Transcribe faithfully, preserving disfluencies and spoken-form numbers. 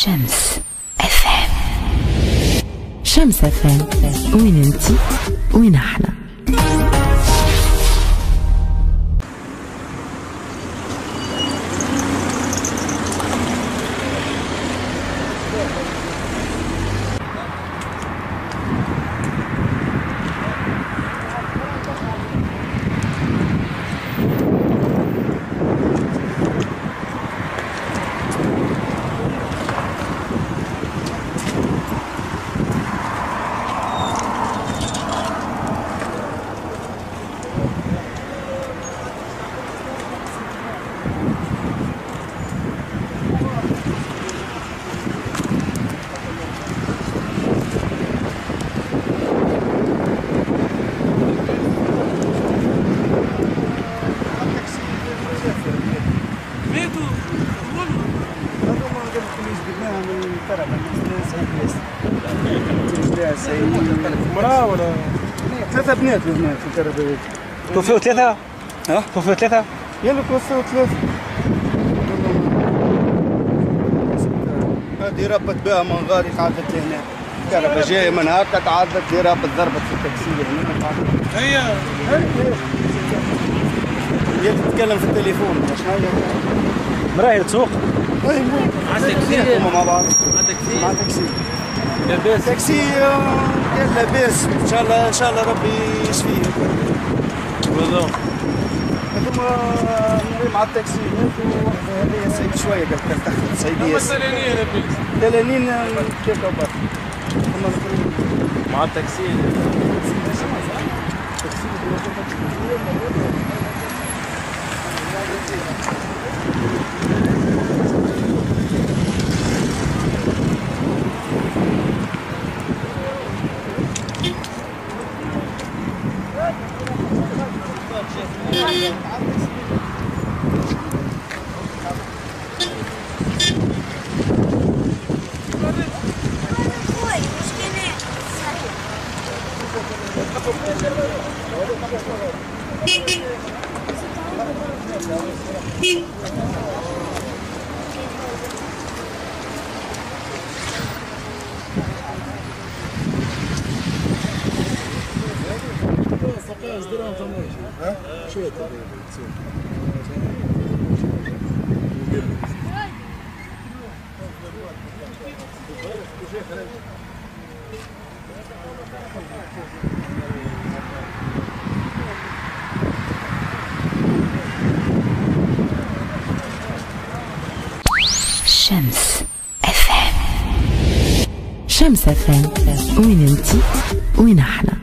شمس اف ام. شمس اف ام، وين انتي وين احنا. مرأة ولا ثلاثة بنات هنا في الكهرباء. توفيوا ثلاثة؟ ها؟ توفيوا ثلاثة؟ يلا توفيوا ثلاثة. هذه ربط بها من غارق عادت هنا. الكهرباء جاية من هكا تعدت هي رابط ضربت في التاكسي هنا. هي هي تتكلم في التليفون. شنو هي؟ مرأة هي تسوق؟ ايوه. مع تاكسي؟ هما مع بعض. مع تاكسي؟ مع تاكسي. لاباس؟ تاكسي كان لاباس، ان شاء الله ان شاء الله ربي يشفيه. بالضبط. هذوما مع التاكسي وحده هذه سعيد شويه قالت لك تاخذ سعيديه. التلانين لاباس. التلانين كيف كبر. مع التاكسي. شمس اف ام. شمس اف ام، وين انتي وين احنا.